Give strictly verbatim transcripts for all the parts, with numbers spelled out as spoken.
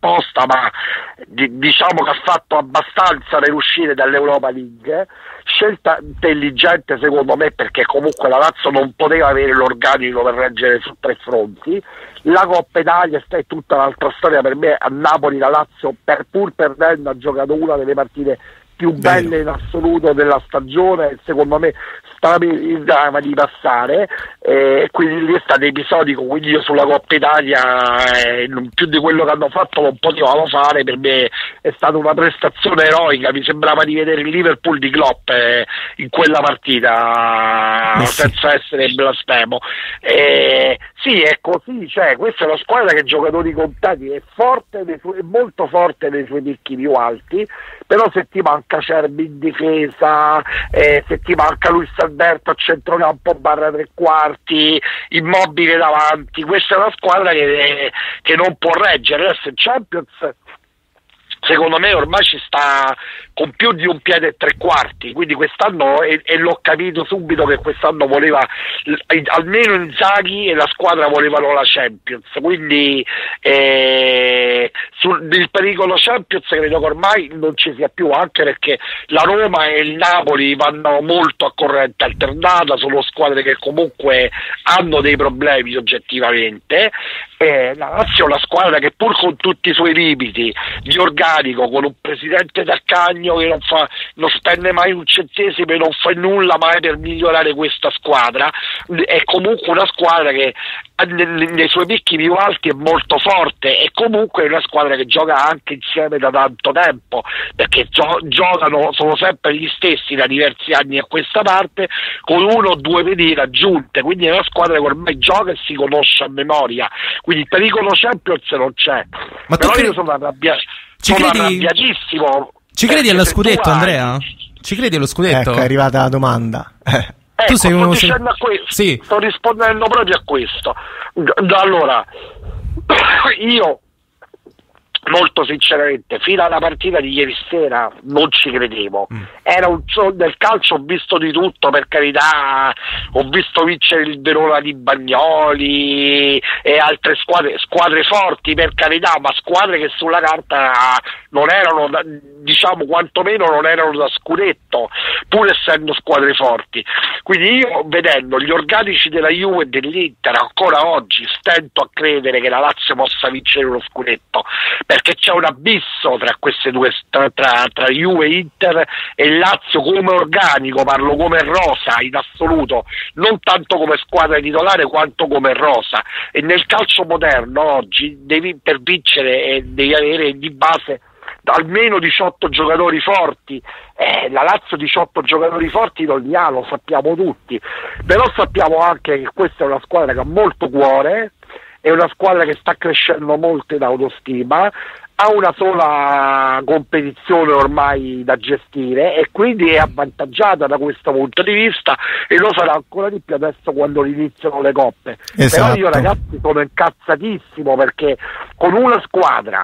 tosta, ma di, diciamo che ha fatto abbastanza per uscire dall'Europa League. Scelta intelligente secondo me, perché comunque la Lazio non poteva avere l'organico per reggere su tre fronti. La Coppa Italia è tutta un'altra storia. Per me a Napoli la Lazio, per, pur perdendo, ha giocato una delle partite più belle Vero. in assoluto della stagione, secondo me stava di passare, e eh, quindi lì è stato episodico, quindi io sulla Coppa Italia eh, più di quello che hanno fatto non potevano fare. Per me è stata una prestazione eroica, mi sembrava di vedere il Liverpool di Klopp eh, in quella partita, eh sì. senza essere blasfemo. Eh, sì, è così, cioè, questa è una squadra che giocatori contati, è forte, è molto forte nei suoi picchi più alti, però se ti manca Cerbi in difesa, eh, se ti manca Luis Alberto a centrocampo barra tre quarti, Immobile davanti, questa è una squadra che, che non può reggere. Adesso in Champions secondo me ormai ci sta con più di un piede e tre quarti, quindi quest'anno, e, e l'ho capito subito che quest'anno voleva almeno Inzaghi e la squadra volevano la Champions, quindi eh, sul, il pericolo Champions credo che ormai non ci sia più, anche perché la Roma e il Napoli vanno molto a corrente alternata, sono squadre che comunque hanno dei problemi oggettivamente. Eh, la Lazio è una squadra che pur con tutti i suoi limiti di organico, con un presidente Taccagno che non fa, non spende mai un centesimo e non fa nulla mai per migliorare questa squadra, è comunque una squadra che nei suoi picchi più alti è molto forte, e comunque è una squadra che gioca anche insieme da tanto tempo, perché gio- giocano, sono sempre gli stessi da diversi anni a questa parte, con uno o due pedine aggiunte, quindi è una squadra che ormai gioca e si conosce a memoria, quindi il pericolo Champions non c'è. Ma però tu io cre- sono, arrabbia- ci sono credi... arrabbiatissimo. Ci credi allo scudetto, hai... Andrea? Ci credi allo scudetto? Ecco, è arrivata la domanda. Ecco, tu sei sto uno dicendo a questo, sì. sto rispondendo proprio a questo. Allora, io molto sinceramente fino alla partita di ieri sera non ci credevo. Mm. Era un del calcio, ho visto di tutto, per carità, ho visto vincere il Verona di Bagnoli e altre squadre, squadre forti per carità, ma squadre che sulla carta non erano, diciamo, quantomeno non erano da scudetto, pur essendo squadre forti. Quindi io, vedendo gli organici della Juve e dell'Inter, ancora oggi stento a credere che la Lazio possa vincere uno scudetto, perché c'è un abisso tra queste due, tra, tra, tra Juve, Inter e Lazio come organico, parlo come rosa in assoluto, non tanto come squadra titolare quanto come rosa. E nel calcio moderno oggi devi, per vincere eh, devi avere di base almeno diciotto giocatori forti. Eh, la Lazio diciotto giocatori forti non li ha, lo sappiamo tutti, però sappiamo anche che questa è una squadra che ha molto cuore, è una squadra che sta crescendo molto in autostima, ha una sola competizione ormai da gestire e quindi è avvantaggiata da questo punto di vista, e lo sarà ancora di più adesso quando iniziano le coppe. Esatto. Però io, ragazzi, sono incazzatissimo, perché con una squadra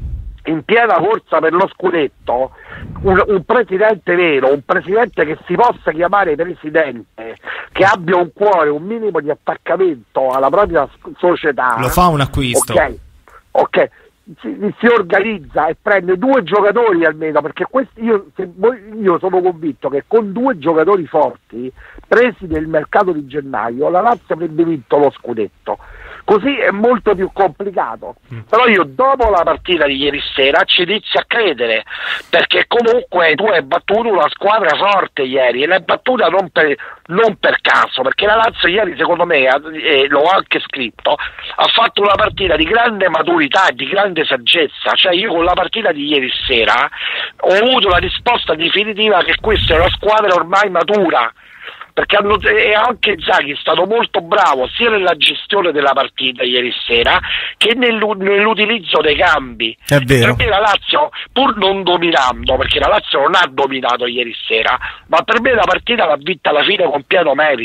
in piena corsa per lo scudetto, un, un presidente vero, un presidente che si possa chiamare presidente, che abbia un cuore, un minimo di attaccamento alla propria società, lo fa un acquisto, ok, ok, si, si organizza e prende due giocatori almeno, perché questi, io, se, io sono convinto che con due giocatori forti presi nel mercato di gennaio la Lazio avrebbe vinto lo scudetto. Così è molto più complicato. Mm. Però io dopo la partita di ieri sera ci inizio a credere, perché comunque tu hai battuto una squadra forte ieri, e l'hai battuta non per, non per caso, perché la Lazio ieri, secondo me, eh, l'ho anche scritto, ha fatto una partita di grande maturità e di grande saggezza. Cioè io con la partita di ieri sera ho avuto la risposta definitiva che questa è una squadra ormai matura, perché hanno, e anche Inzaghi è stato molto bravo sia nella gestione della partita ieri sera che nell'utilizzo dei cambi. È vero. Per me la Lazio, pur non dominando, perché la Lazio non ha dominato ieri sera, ma per me la partita l'ha vinta alla fine con pieno merito.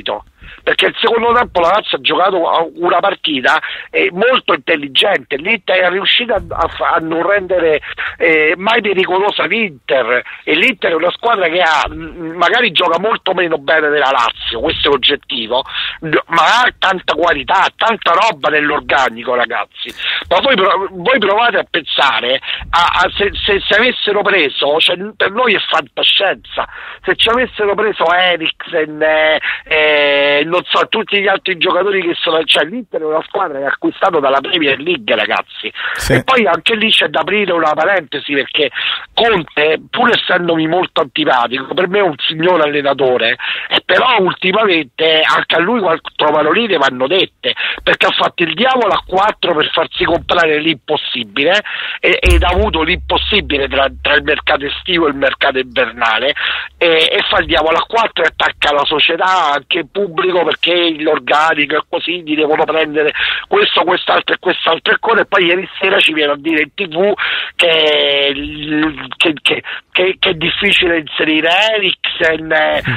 perché il secondo tempo la Lazio ha giocato una partita eh, molto intelligente. L'Inter è riuscita a, a non rendere eh, mai pericolosa l'Inter, e l'Inter è una squadra che ha magari gioca molto meno bene della Lazio, questo è l'oggettivo, ma ha tanta qualità, tanta roba nell'organico, ragazzi. Ma voi, voi provate a pensare a, a se, se, se avessero preso, cioè, per noi è fantascienza, se ci avessero preso Eriksen, eh, eh, non so, tutti gli altri giocatori che sono, cioè l'Inter è una squadra che ha acquistato dalla Premier League, ragazzi. Sì. E poi anche lì c'è da aprire una parentesi, perché Conte, pur essendomi molto antipatico, per me è un signor allenatore, e però ultimamente anche a lui quattro paroline vanno dette, perché ha fatto il diavolo a quattro per farsi comprare l'impossibile, e, ed ha avuto l'impossibile tra, tra il mercato estivo e il mercato invernale, e, e fa il diavolo a quattro e attacca la società, anche il pubblico, perché l'organico e così gli devono prendere questo, quest'altro e quest'altro e cosa, e poi ieri sera ci viene a dire in tv che, che, che, che, che è difficile inserire Eriksen,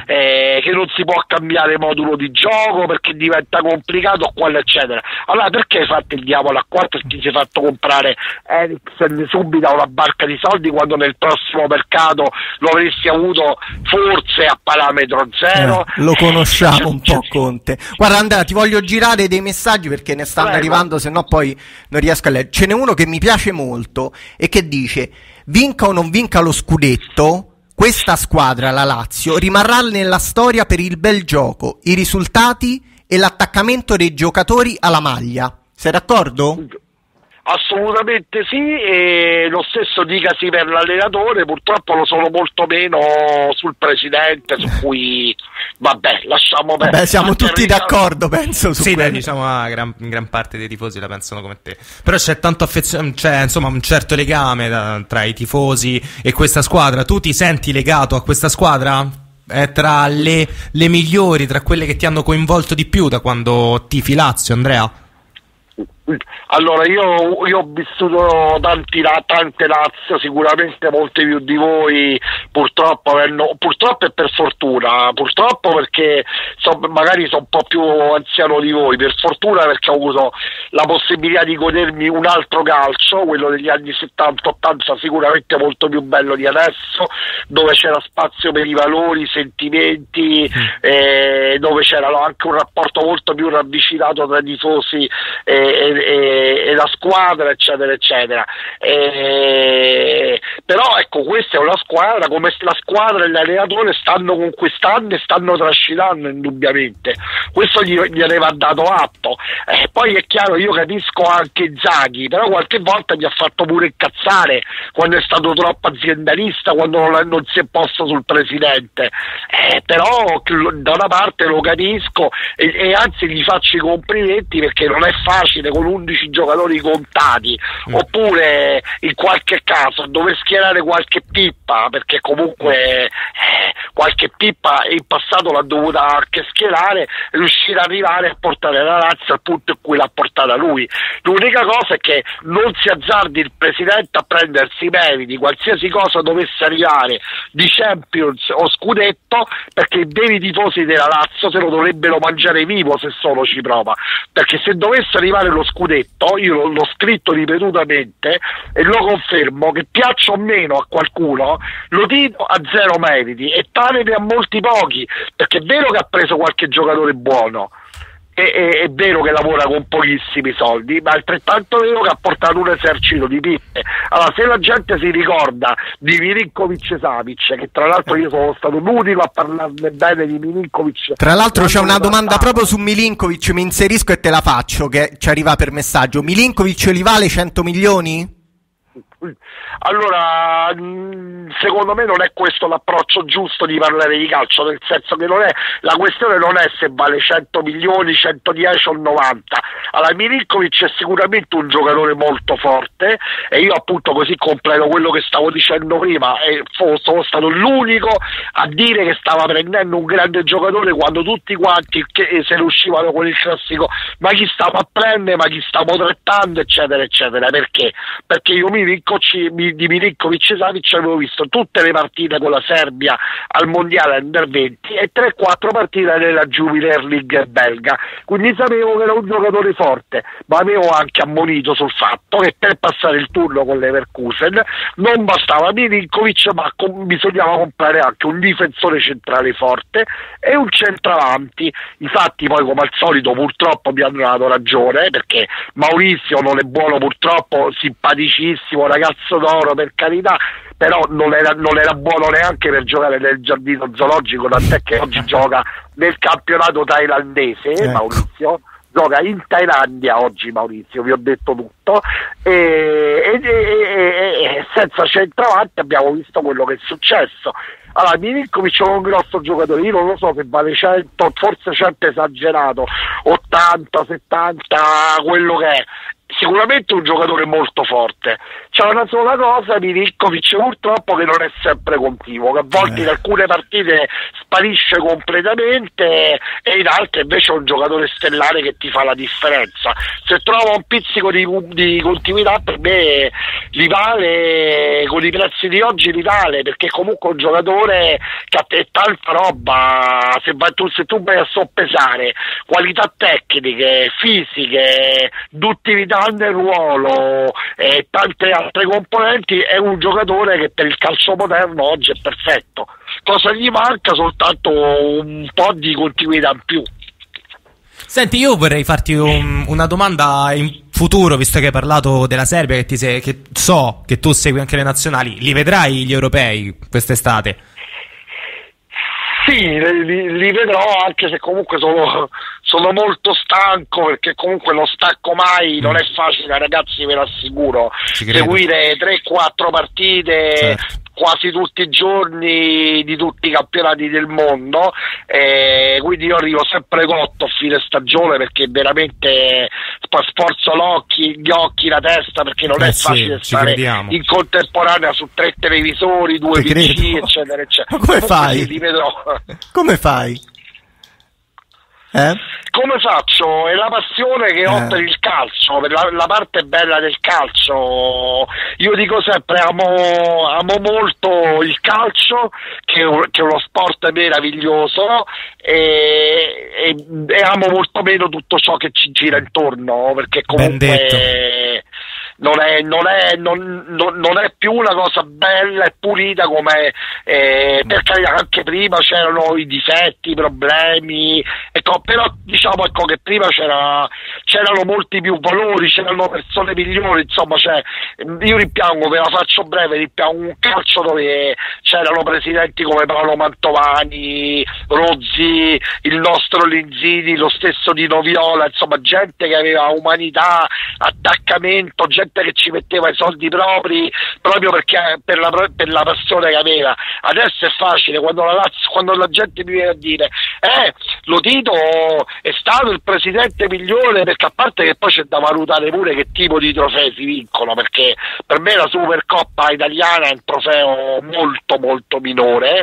eh, che non si può cambiare modulo di gioco perché diventa complicato, quello eccetera. Allora perché hai fatto il diavolo a quattro e ti sei fatto comprare Eriksen subito a una barca di soldi, quando nel prossimo mercato lo avresti avuto forse a parametro zero? Eh, lo conosciamo un po' Conte. Guarda Andrea, ti voglio girare dei messaggi perché ne stanno Prego. arrivando, se no poi non riesco a leggere. Ce n'è uno che mi piace molto e che dice: vinca o non vinca lo scudetto, questa squadra, la Lazio, rimarrà nella storia per il bel gioco, i risultati e l'attaccamento dei giocatori alla maglia. Sei d'accordo? Assolutamente sì, e lo stesso dicasi per l'allenatore. Purtroppo lo sono molto meno sul presidente, su cui vabbè, lasciamo perdere. Vabbè, siamo tutti d'accordo, penso. Su sì, dai, diciamo la gran, gran parte dei tifosi la pensano come te. Però c'è tanto affezione, c'è insomma un certo legame da, tra i tifosi e questa squadra. Tu ti senti legato a questa squadra? È tra le, le migliori, tra quelle che ti hanno coinvolto di più da quando tifi Lazio, Andrea? Allora io, io ho vissuto tanti, tante Lazio, sicuramente molti più di voi, purtroppo, avendo, purtroppo e per fortuna, purtroppo perché so, magari sono un po' più anziano di voi, per fortuna perché ho avuto la possibilità di godermi un altro calcio, quello degli anni settanta ottanta, sicuramente molto più bello di adesso, dove c'era spazio per i valori, i sentimenti, eh, dove c'era anche un rapporto molto più ravvicinato tra i tifosi e, e e la squadra eccetera eccetera, e, però ecco, questa è una squadra, come la squadra e l'allenatore stanno conquistando e stanno trascinando indubbiamente, questo gli, gliene va dato atto. Eh, poi è chiaro, io capisco anche Zaghi, però qualche volta mi ha fatto pure incazzare quando è stato troppo aziendalista, quando non, non si è posto sul presidente, eh, però da una parte lo capisco e, e anzi gli faccio i complimenti, perché non è facile con undici giocatori contati, mm. oppure in qualche caso dove schierare qualche pippa, perché comunque eh, qualche pippa in passato l'ha dovuta anche schierare, riuscire ad arrivare a portare la Lazio al punto in cui l'ha portata lui. L'unica cosa è che non si azzardi il presidente a prendersi i meriti, qualsiasi cosa dovesse arrivare di Champions o scudetto, perché i veri tifosi della Lazio se lo dovrebbero mangiare vivo se solo ci prova, perché se dovesse arrivare lo scudetto, io l'ho scritto ripetutamente e lo confermo, che piaccia o meno a qualcuno, lo dico a zero meriti, e tale ne ha molti pochi, perché è vero che ha preso qualche giocatore buono, è, è, è vero che lavora con pochissimi soldi, ma altrettanto vero che ha portato un esercito di pippe. Allora, se la gente si ricorda di Milinkovic e Savic, che tra l'altro io sono stato l'unico a parlarne bene di Milinkovic, tra l'altro c'è una domanda proprio su Milinkovic, mi inserisco e te la faccio, che ci arriva per messaggio. Milinkovic li vale cento milioni? Allora, secondo me non è questo l'approccio giusto di parlare di calcio, nel senso che non è, la questione non è se vale cento milioni, centodieci o novanta. Allora, Milinkovic è sicuramente un giocatore molto forte, e io appunto, così completo quello che stavo dicendo prima, e sono stato l'unico a dire che stava prendendo un grande giocatore, quando tutti quanti che se ne uscivano con il classico ma chi stava a prendere, ma chi stava trattando eccetera eccetera. Perché? Perché io Milinkovic Milinkovic, di Milinkovic Savic avevo visto tutte le partite con la Serbia al mondiale under venti e tre quattro partite nella Jupiler League belga, quindi sapevo che era un giocatore forte, ma avevo anche ammonito sul fatto che per passare il turno con l'Leverkusen non bastava Milinkovic, ma com- bisognava comprare anche un difensore centrale forte e un centravanti. Infatti poi, come al solito, purtroppo mi hanno dato ragione, perché Maurizio non è buono, purtroppo, simpaticissimo, ragazzo d'oro per carità, però non era, non era buono neanche per giocare nel giardino zoologico, tant'è che oggi gioca nel campionato thailandese, ecco. Maurizio gioca in Thailandia oggi, Maurizio, vi ho detto tutto, e, e, e, e, e senza centravanti abbiamo visto quello che è successo. Allora, Milinkovic è un grosso giocatore, io non lo so se vale cento, forse cento esagerato, ottanta, settanta, quello che è. Sicuramente un giocatore molto forte. C'è una sola cosa, Milinkovic purtroppo, che non è sempre continuo, che a volte eh. in alcune partite sparisce completamente e in altre invece è un giocatore stellare che ti fa la differenza. Se trova un pizzico di, di continuità, per me li vale, con i prezzi di oggi li vale, perché comunque è un giocatore che ha tanta roba. Se, vai, tu, se tu vai a soppesare qualità tecniche, fisiche, duttilità nel ruolo e tante altre componenti, è un giocatore che per il calcio moderno oggi è perfetto. Cosa gli manca? Soltanto un po' di continuità in più. Senti, io vorrei farti un, una domanda in futuro, visto che hai parlato della Serbia, che, ti sei, che so che tu segui anche le nazionali. Li vedrai gli europei quest'estate? Sì, li, li vedrò, anche se comunque sono, sono molto stanco, perché comunque non stacco mai, non è facile, ragazzi, ve lo assicuro, seguire tre quattro partite, certo, quasi tutti i giorni di tutti i campionati del mondo, e quindi io arrivo sempre cotto a fine stagione, perché veramente sforzo l'occhi, gli occhi, la testa, perché non eh è facile sì, stare in contemporanea su tre televisori, due P C, eccetera eccetera. Ma come fai? Li vedrò. Come fai? Eh? Come faccio? È la passione che ho eh. per il calcio, per la, la parte bella del calcio. Io dico sempre, amo, amo molto il calcio, che è, un, che è uno sport meraviglioso, e, e, e amo molto meno tutto ciò che ci gira intorno, perché comunque non è, non, è, non, non, non è più una cosa bella e pulita come eh, per carità, anche prima c'erano i difetti, i problemi, ecco, però diciamo ecco che prima c'era, c'erano molti più valori, c'erano persone migliori, insomma, cioè, io rimpiango, ve la faccio breve, rimpiango un calcio dove c'erano presidenti come Paolo Mantovani, Rozzi, il nostro Linzini, lo stesso Dino Viola, insomma gente che aveva umanità, attaccamento, gente che ci metteva i soldi propri proprio perché per la, per la passione che aveva. Adesso è facile, quando la, quando la gente mi viene a dire eh, Lotito è stato il presidente migliore, perché a parte che poi c'è da valutare pure che tipo di trofei si vincono, perché per me la Supercoppa italiana è un trofeo molto molto minore,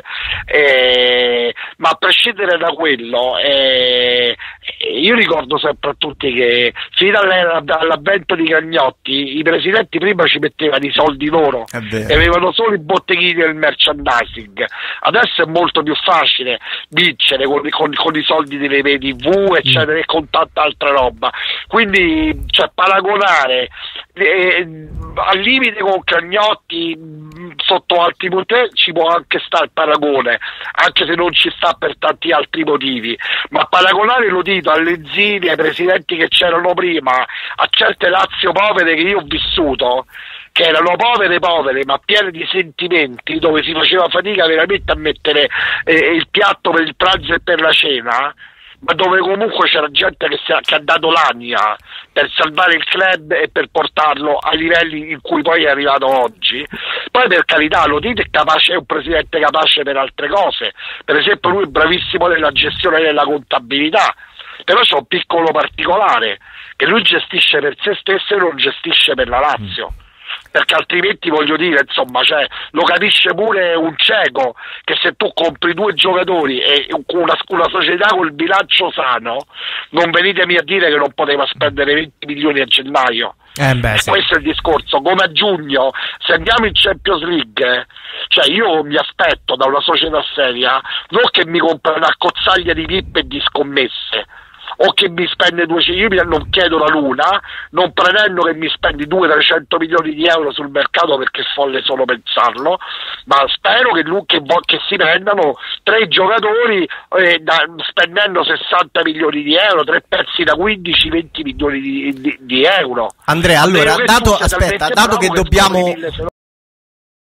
eh, ma a prescindere da quello, eh, io ricordo sempre a tutti che fino all'avvento di Cagnotti i presidenti prima ci mettevano i soldi loro e avevano solo i botteghini del merchandising. Adesso è molto più facile vincere con, con, con i soldi delle tivù, eccetera, mm. e con tanta altra roba. Quindi, cioè, paragonare eh, al limite con Cagnotti sotto altri poteri ci può anche stare il paragone, anche se non ci sta per tanti altri motivi, ma paragonare lo dito alle Zini, ai presidenti che c'erano prima, a certe Lazio povere che io ho vissuto, che erano povere povere ma piene di sentimenti, dove si faceva fatica veramente a mettere eh, il piatto per il pranzo e per la cena, ma dove comunque c'era gente che, si ha, che ha dato l'anima per salvare il club e per portarlo ai livelli in cui poi è arrivato oggi. Poi, per carità, lo dite, è capace, è un presidente capace per altre cose, per esempio lui è bravissimo nella gestione della contabilità, però c'è un piccolo particolare, che lui gestisce per se stesso e non gestisce per la Lazio. perché altrimenti voglio dire, insomma, cioè, lo capisce pure un cieco che se tu compri due giocatori e una, una società col bilancio sano, non venitemi a dire che non poteva spendere venti milioni a gennaio. Eh beh, sì. Questo è il discorso. Come a giugno, se andiamo in Champions League, cioè io mi aspetto da una società seria non che mi compra una cozzaglia di V I P e di scommesse, o che mi spende duecento, io non chiedo la luna, non pretendo che mi spendi duecento trecento milioni di euro sul mercato, perché è folle solo pensarlo, ma spero che, lui, che, che si prendano tre giocatori eh, da, spendendo sessanta milioni di euro, tre pezzi da quindici venti milioni di, di, di euro. Andrea, allora, dato, aspetta, dato che dobbiamo...